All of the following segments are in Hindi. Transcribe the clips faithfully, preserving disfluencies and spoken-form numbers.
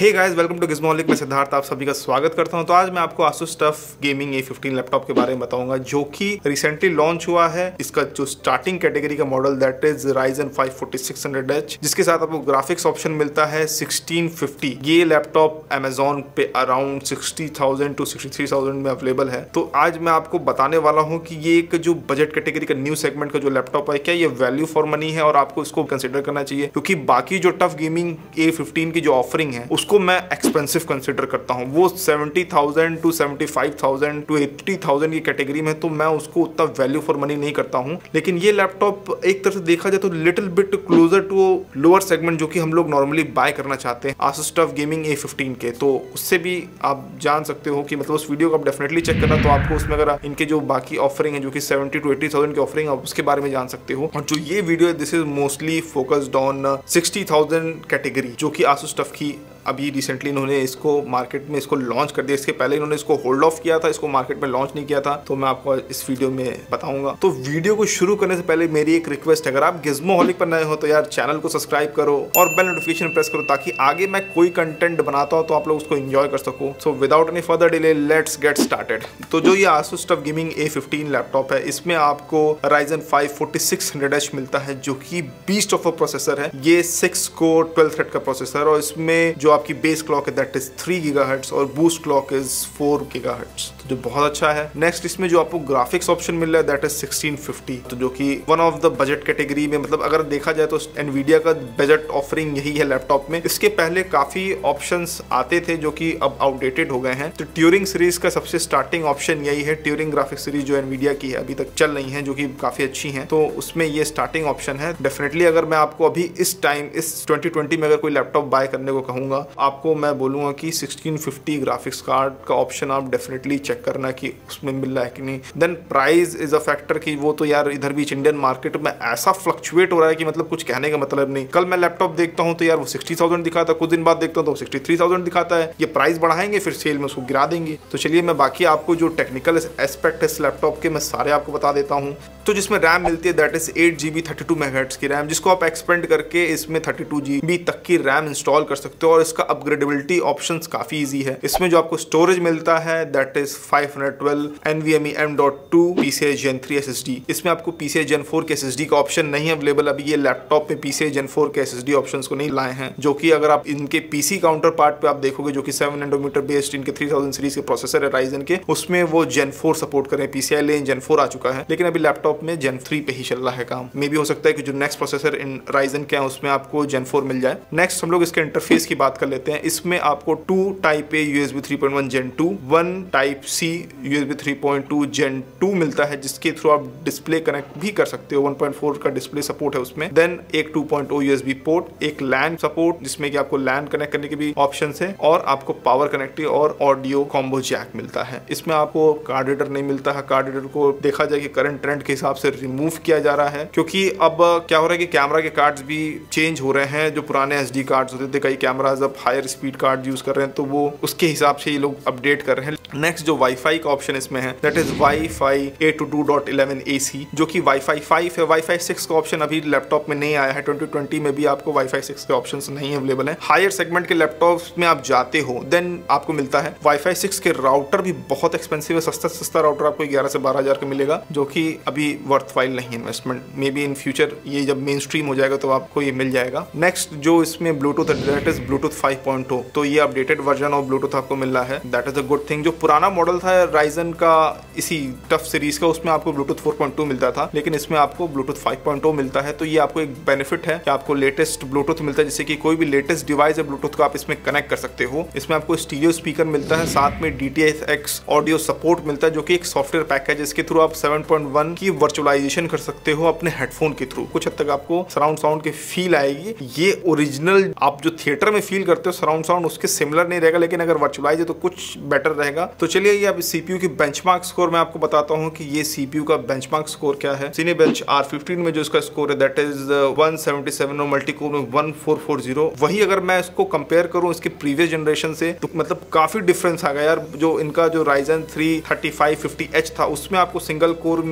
Hey guys, welcome to Gizmolik. मैं सिद्धार्थ आप सभी का स्वागत करता हूं। तो आज मैं आपको Asus TUF gaming A fifteen laptop के बारे में बताऊंगा, जो कि रिसेंटली लॉन्च हुआ है। इसका जो स्टार्टिंग कैटेगरी का model that is Ryzen five forty six hundred H, जिसके साथ आपको ग्राफिक्स ऑप्शन मिलता है सिक्सटीन फिफ्टी। ये लैपटॉप अमेजोन पे around sixty thousand to sixty three thousand में अवेलेबल है। तो आज मैं आपको बताने वाला हूँ कि ये एक जो बजट कैटेगरी का न्यू सेगमेंट का जो लैपटॉप है, क्या ये वैल्यू फॉर मनी है और आपको इसको कंसिडर करना चाहिए, क्योंकि बाकी जो टफ गेमिंग ए फिफ्टीन की जो ऑफरिंग है उसको मैं एक्सपेंसिव कंसिडर करता हूं। वो seventy thousand to seventy five thousand to eighty thousand की कैटेगरी में, तो मैं उसको उतना वैल्यू फॉर मनी नहीं करता हूं। लेकिन ये लैपटॉप एक तरह से देखा जाए तो little bit closer to lower segment जो कि हम लोग नॉर्मली बाय करना चाहते हैं Asus TUF gaming A fifteen के। तो उससे भी आप जान सकते हो कि मतलब उस वीडियो को आप डेफिनेटली चेक करना, तो आपको उसमें अगर इनके जो बाकी ऑफरिंग है जो कि सेवेंटी टू एटी थाउजेंड की ऑफरिंग है, उसके बारे में जान सकते हो। और जो ये वीडियो है this is mostly focused on sixty thousand category, जो कि आसूस टफ की अभी रिसेंटली इन्होंने इसको मार्केट में इसको लॉन्च कर दिया। इसके पहले इन्होंने इसको होल्ड ऑफ किया था, इसको मार्केट में लॉन्च नहीं किया था, तो मैं आपको इस वीडियो में बताऊंगा। तो वीडियो को शुरू करने से पहले मेरी एक रिक्वेस्ट है, अगर आप गिज़मोहॉलिक पर नए हो तो यार चैनल को सब्सक्राइब करो और बेल नोटिफिकेशन प्रेस करो, ताकि आगे मैं कोई कंटेंट बनाता हूं तो आप लोग उसको एंजॉय कर सको। So without any further delay let's get started. तो जो ये Asus TUF gaming A fifteen laptop है, इसमें आपको Ryzen five forty six hundred H मिलता है, जो कि बीस्ट ऑफ अ प्रोसेसर है। ये सिक्स कोर ट्वेल्व थ्रेड का प्रोसेसर, और इसमें जो आपकी base clock that is three gigahertz और boost clock is four gigahertz, जो बहुत अच्छा है। नेक्स्ट इसमें जो आपको ग्राफिक्स ऑप्शन मिल रहा है दैट इज सिक्सटीन फिफ्टी, तो जो कि one of the budget category में, मतलब अगर देखा जाए तो एनवीडिया का बजट ऑफरिंग यही है लैपटॉप में। इसके पहले काफी ऑप्शंस आते थे जो कि अब आउटडेटेड हो गए हैं। तो ट्यूरिंग सीरीज का सबसे स्टार्टिंग ऑप्शन यही है। ट्यूरिंग ग्राफिक्स सीरीज जो एनवीडिया की है अभी तक चल रही है, जो कि काफी अच्छी है, तो उसमें ये स्टार्टिंग ऑप्शन है। डेफिनेटली अगर मैं आपको अभी इस टाइम इस ट्वेंटी ट्वेंटी में अगर कोई लैपटॉप बाय करने को कहूंगा, आपको मैं बोलूंगा कि सिक्सटीन फिफ्टी ग्राफिक्स कार्ड का ऑप्शन आप डेफिनेटली चेक करना कि उसमें मिल रहा है कि नहीं। Then price is a factor, कि वो तो यार इधर भी इंडियन मार्केट में ऐसा फ्लक्चुएट हो रहा है कि मतलब कुछ कहने का मतलब नहीं। कल मैं लैपटॉप देखता हूं तो यार वो सिक्सटी थाउजेंड दिखाता है, कुछ दिन बाद देखता हूं तो सिक्सटी थ्री थाउजेंड दिखाता है। ये प्राइस बढ़ाएंगे फिर सेल में उसको गिरा देंगे। तो चलिए मैं बाकी आपको जो टेक्निकल एस्पेक्ट है इस लैपटॉप के मैं सारे आपको बता देता हूँ। तो जिसमें रैम मिलती है that is eight GB thirty two megahertz की रैम, जिसको आप एक्सपेंड करके इसमें थर्टी टू जीबी तक की रैम इंस्टॉल कर सकते हो, और इसका अपग्रेडेबिलिटी ऑप्शंस काफी इजी है। इसमें जो आपको स्टोरेज मिलता है that is five hundred twelve NVMe M dot two PCIe gen three SSD. इसमें आपको पीसीआई जेन फोर के एसएसडी का ऑप्शन नहीं है अवेलेबल। अभी ये लैपटॉप में पीसीआई जेन फोर के एसएसडी ऑप्शंस को नहीं लाए हैं, जो कि अगर आप इनके पीसी काउंटर पार्ट पे आप देखोगे, जो कि सेवन नैनोमीटर बेस्ड इनके थ्री थाउजेंड सीरीज के प्रोसेसर है राइजन के, उसमें वो जेन फोर सपोर्ट करें। पीसीआई लेन जेन फोर आ चुका है, लेकिन अभी लैपटॉप में जेन थ्री पे ही चल रहा है काम। मे भी हो सकता है कि जो नेक्स्ट प्रोसेसर इन राइजन के हैं उसमें आपको जेन फोर मिल जाए। नेक्स्ट हम लोग इसके इंटरफेस की बात कर लेते हैं। इसमें आपको two type A USB three point one gen two, one type C USB three point two gen two मिलता है, जिसके थ्रू आप डिस्प्ले कनेक्ट भी कर सकते हो। वन पॉइंट फोर का डिस्प्ले सपोर्ट है उसमें। देन एक two point O USB port, एक लैन सपोर्ट जिसमें कि आपको लैन कनेक्ट करने के भी ऑप्शंस है, और आपको पावर कनेक्टिव और ऑडियो कॉम्बो जैक मिलता है। इसमें आपको कार्ड रीडर नहीं मिलता है। कार्ड रीडर को देखा जाए कि करंट ट्रेंड के हिसाब से रिमूव किया जा रहा है, क्योंकि अब क्या हो रहा है कि कैमरा के कार्ड्स भी चेंज हो रहे हैं। जो पुराने एसडी कार्ड्स होते थे, कई कैमराज अब हायर स्पीड कार्ड यूज कर रहे हैं, तो वो उसके हिसाब से ये लोग अपडेट कर रहे हैं। नेक्स्ट जो वाईफाई का ऑप्शन इसमें है that is WiFi eight two two dot eleven AC, जो कि वाईफाई फाइव है। वाईफाई सिक्स का ऑप्शन अभी लैपटॉप में नहीं आया है। ट्वेंटी ट्वेंटी में भी आपको वाईफाई सिक्स के ऑप्शंस नहीं अवेलेबल है। हायर सेगमेंट के लैपटॉप्स में आप जाते हो देन आपको मिलता है वाईफाई सिक्स के राउटर भी बहुत एक्सपेंसिव है। सस्ता सस्ता राउटर आपको ग्यारह से बारह हजार का मिलेगा, जो कि अभी वर्थवाइल नहीं investment. Maybe in future ये जब मेन स्ट्रीम हो जाएगा तो आपको ये मिल जाएगा। नेक्स्ट जो इसमें ब्लूटूथ है that is Bluetooth five point O, तो ये अपडेटेड वर्जन ऑफ ब्लूटूथ आपको मिल रहा है, that is a good thing. जो पुराना मॉडल था राइजन का इसी टफ सीरीज का, उसमें आपको ब्लूटूथ फोर पॉइंट टू मिलता था, लेकिन इसमें आपको ब्लूटूथ फाइव पॉइंट ओ मिलता है। तो ये आपको एक बेनिफिट है कि आपको लेटेस्ट ब्लूटूथ मिलता है, जिससे कि कोई भी लेटेस्ट डिवाइस है ब्लूटूथ का आप इसमें कनेक्ट कर सकते हो। इसमें आपको स्टीरियो स्पीकर मिलता है, साथ में D T X audio support मिलता है, जो कि एक सॉफ्टवेयर पैक है जिसके थ्रू आप सेवन पॉइंट वन की वर्चुअलाइजेशन कर सकते हो अपने हेडफोन के थ्रू। कुछ हद तक आपको सराउंड साउंड की फील आएगी। ये ओरिजिनल आप जो थिएटर में फील करते हो सराउंड साउंड उसके सिमिलर नहीं रहेगा, लेकिन अगर वर्चुअलाइज है तो कुछ बेटर रहेगा। तो चलिए ये अब सीपीयू की बेंचमार्क स्कोर मैं आपको बताता हूं कि ये सीपीयू का बेंचमार्क स्कोर क्या है। सिनेबेंच आर फिफ्टीन में जो इसका स्कोर है that is one seventy seven और मल्टीकोर में वन फोर फोर जीरो। वही अगर मैं इसको कंपेयर करूं इसके प्रीवियस जनरेशन से तो मतलब काफी डिफरेंस आ गया यार। जो इनका जो Ryzen three thirty five fifty H था उसमें आपको सिंगल कोर में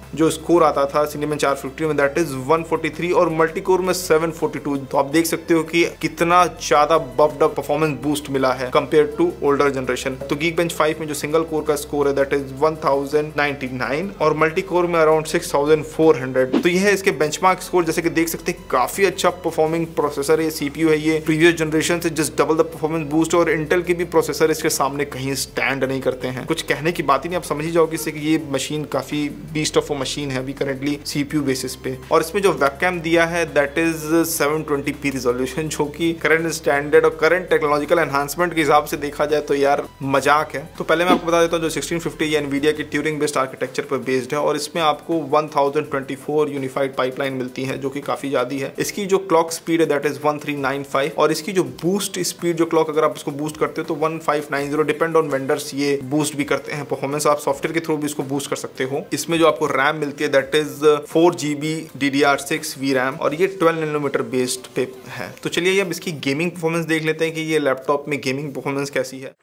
जो स्कोर आता था सिनेमन चार फिफ्टी में that is one forty three और मल्टी कोर में सेवन फोर्टी टू। तो आप देख सकते हो कि कितना ज्यादा बफ्ड अप परफॉर्मेंस बूस्ट मिला है कंपेयर टू ओल्डर जनरेशन। तो Geekbench फाइव में जो सिंगल कोर का स्कोर है that is one thousand ninety nine और मल्टी कोर में around six thousand four hundred. तो ये है इसके बेंचमार्क स्कोर। जैसे कि देख सकते हैं काफी अच्छा परफॉर्मिंग प्रोसेसर है, सीपीयू है ये, प्रीवियस जनरेशन से just double the performance boost और इंटेल के भी प्रोसेसर इसके सामने कहीं स्टैंड नहीं करते हैं। कुछ कहने की बात ही नहीं, आप समझ ही जाओगे इससे कि ये मशीन काफी बीस्ट ऑफ अ मशीन है अभी करंटली सीपीयू बेसिस पे। और इसमें जो वेबकैम दिया है that is seven twenty P resolution, जो कि करंट स्टैंडर्ड और करंट टेक्नोलॉजिकल एनहांसमेंट के हिसाब से देखा जाए तो यार मजाक है। तो पहले मैं आपको बता देता हूँ जो सिक्सटीन फिफ्टी ये एनवीडिया की ट्यूरिंग बेस्ड आर्किटेक्चर पर बेस्ड है और इसमें आपको one thousand twenty four unified pipeline मिलती है जो कि काफी ज्यादा है। इसकी जो क्लॉक स्पीड है that is one three nine five और इसकी जो बूस्ट स्पीड जो क्लॉक अगर आप इसको बूस्ट करते हो तो one five nine zero, depend on vendors ये बूस्ट भी करते हैं परफॉर्मेंस। आप सॉफ्टवेयर के थ्रू भी इसको बूस्ट कर सकते हो। इसमें जो आपको रैम मिलती है that is four GB D D R six V RAM और ये ट्वेल्व नैनोमीटर बेस्ड पे है। तो चलिए अब इसकी गेमिंग परफॉर्मेंस देख लेते हैं कि ये लैपटॉप में गेमिंग परफॉर्मेंस कैसी है।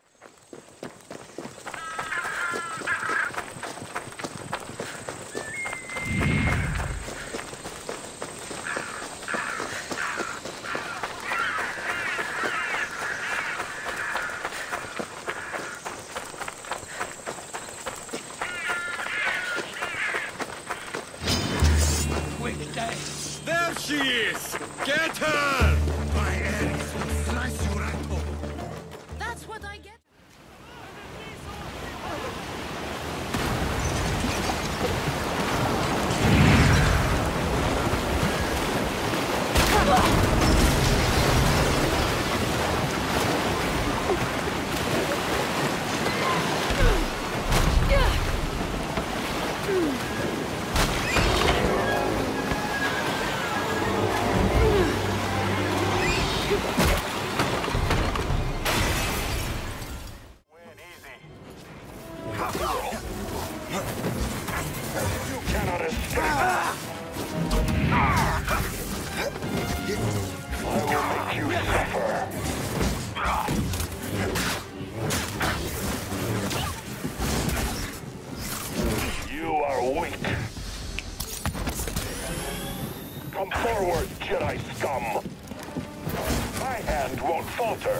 There she is! Get her! My Ares will slice you right open. That's what I get. You cannot escape! I will make you suffer! You are weak! Come forward, Jedi scum! My hand won't falter!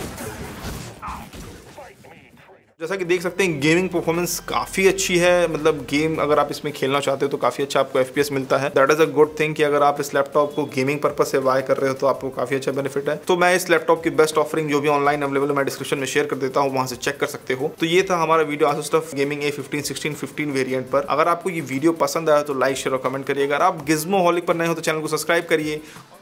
Fight me, traitor! जैसा कि देख सकते हैं गेमिंग परफॉर्मेंस काफी अच्छी है। मतलब गेम अगर आप इसमें खेलना चाहते हो तो काफी अच्छा आपको एफपीएस मिलता है। That is a good thing कि अगर आप इस लैपटॉप को गेमिंग पर्पस से बाय कर रहे हो तो आपको काफी अच्छा बेनिफिट है। तो मैं इस लैपटॉप की बेस्ट ऑफरिंग जो भी ऑनलाइन अवेलेबल है मैं डिस्क्रिप्शन में शेयर कर देता हूँ, वहां से चेक कर सकते हो। तो ये था हमारा video Asus TUF gaming A fifteen sixteen fifteen variant पर। अगर आपको ये वीडियो पसंद आया तो लाइक शेयर और कमेंट करिए। अगर आप गिज्मोहॉलिक पर नए हो तो चैनल को सब्सक्राइब करिए।